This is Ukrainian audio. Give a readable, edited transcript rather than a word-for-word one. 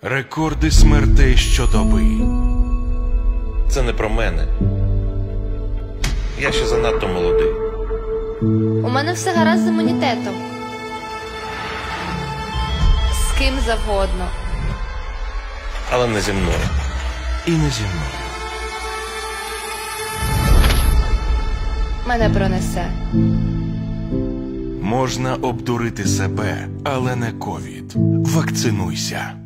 Рекорди смертей щодоби. Це не про мене. Я ще занадто молодий. У мене все гаразд з імунітетом. З ким завгодно. Але не зі мною. І не зі мною. Мене пронесе. Можна обдурити себе, але не ковід. Вакцинуйся.